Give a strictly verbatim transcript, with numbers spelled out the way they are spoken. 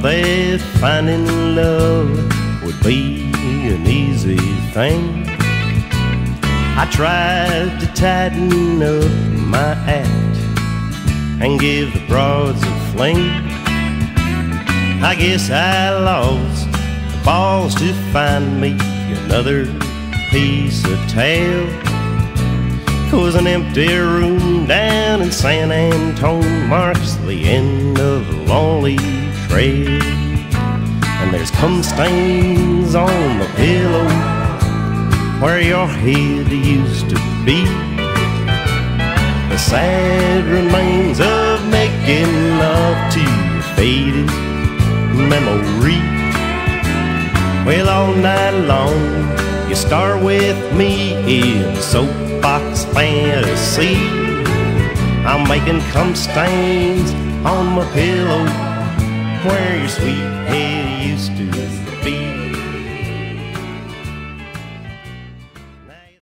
that finding love would be an easy thing. I tried to tighten up my act and give the broads a fling. I guess I lost the balls to find me another piece of tail. 'Cause an empty room down in San Antone marks the end of a lonely trail. And there's cum stains on the pillow where your head used to be, the sad remains of making love to your faded memory. Well, all night long you start with me in soapbox fantasy. I'm making cum stains on my pillow where your sweet head